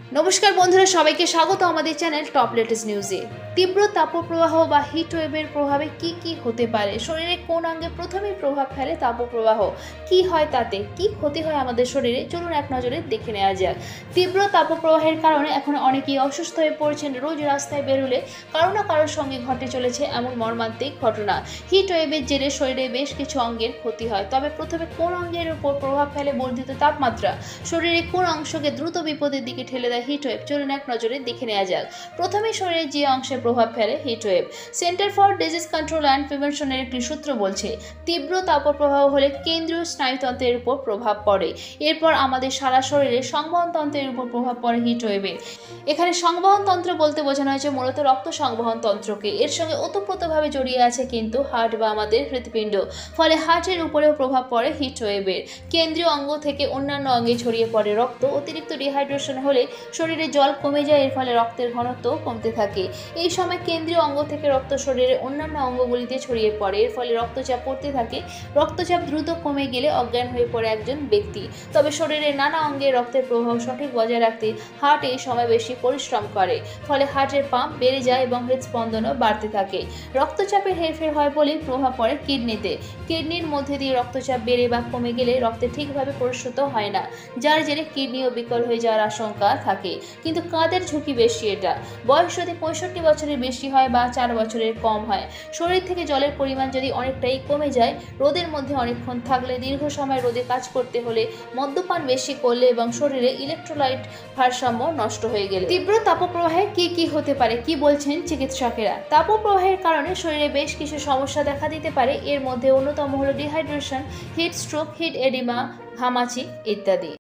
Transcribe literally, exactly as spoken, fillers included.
নমস্কার বন্ধুরা, সবাইকে স্বাগত আমাদের চ্যানেল টপ লেটেস্ট নিউজে। তীব্র তাপপ্রবাহ বা হিট ওয়েভের প্রভাবে কি কি হতে পারে, শরীরে কোন অঙ্গে প্রথমেই প্রভাব ফেলে তাপপ্রবাহ, কি হয় তাতে কি ক্ষতি হয় আমাদের শরীরে, চলুন এক নজরে দেখে নেওয়া যাক। তীব্র তাপপ্রবাহের কারণে এখন অনেকেই অসুস্থ হয়ে পড়ছেন। রোজ রাস্তায় বেরোলে কারো না কারোর সঙ্গে ঘটে চলেছে এমন মর্মান্তিক ঘটনা। হিট ওয়েভের জেরে শরীরে বেশ কিছু অঙ্গের ক্ষতি হয়। তবে প্রথমে কোন অঙ্গের উপর প্রভাব ফেলে বর্ধিত তাপমাত্রা, শরীরে কোন অংশকে দ্রুত বিপদের দিকে ঠেলে দেয় হিট ওয়েভ, চলুন এক নজরে দেখে নেওয়া যাক। প্রথমে শরীরে যে অংশে প্রভাব ফেলে heat wave, centre for disease control and প্রিভেনশনের একটি সূত্র বলছে তীব্র তাপপ্রবাহ হলে কেন্দ্রীয় স্নায়ুতন্ত্রের উপর প্রভাব পড়ে। এরপর আমাদের সারা শরীরে সংবহন তন্ত্রের উপর প্রভাব পড়ে হিট ওয়েভের। এখানে সংবহন তন্ত্র বলতে বোঝানো হয়েছে মূলত রক্ত সংবহন তন্ত্রকে। এর সঙ্গে ওতপ্রোতভাবে জড়িয়ে আছে কিন্তু হার্ট বা আমাদের হৃৎপিণ্ড, ফলে হার্টের উপরেও প্রভাব পড়ে হিট ওয়েভের। কেন্দ্রীয় অঙ্গ থেকে অন্যান্য অঙ্গে ছড়িয়ে পড়ে রক্ত। অতিরিক্ত ডিহাইড্রেশন হলে শরীরে জল কমে যায়, এর ফলে রক্তের ঘনত্ব কমতে থাকে। এই সময় কেন্দ্রীয় অঙ্গ থেকে রক্ত শরীরের অন্যান্য অঙ্গগুলিতে ছড়িয়ে পড়ে, এর ফলে রক্তচাপ পড়তে থাকে। রক্তচাপ দ্রুত কমে গেলে অজ্ঞান হয়ে পড়ে একজন ব্যক্তি। তবে শরীরের নানা অঙ্গে রক্তের প্রবাহ সঠিক বজায় রাখতে হার্ট এই সময় বেশি পরিশ্রম করে, ফলে হার্টের পাম্প বেড়ে যায় এবং হৃদস্পন্দনও বাড়তে থাকে। রক্তচাপের হেরফের হয় বলে প্রভাব পড়ে কিডনিতে। কিডনির মধ্যে দিয়ে রক্তচাপ বেড়ে বা কমে গেলে রক্তে ঠিকভাবে পরিশোধিত হয় না, যার জেরে কিডনিও বিকল হয়ে যাওয়ার আশঙ্কা থাকে। কিন্তু কাদের ঝুঁকি বেশি? এটা বয়স যদি পঁয়ষট্টি বছরের বেশি হয় বা চার বছরের কম হয়, শরীর থেকে জলের পরিমাণ যদি অনেকটাই কমে যায়, রোদের মধ্যে অনেকক্ষণ থাকলে, দীর্ঘ সময় রোদে কাজ করতে হলে, মদ্যপান বেশি করলে এবং শরীরে ইলেকট্রোলাইট ভারসাম্য নষ্ট হয়ে গেলে। তীব্র তাপপ্রবাহে কি কি হতে পারে, কি বলছেন চিকিৎসকেরা? তাপপ্রবাহের কারণে শরীরে বেশ কিছু সমস্যা দেখা দিতে পারে। এর মধ্যে অন্যতম হলো dehydration, heat stroke, heat oedema, ঘামাচি ইত্যাদি।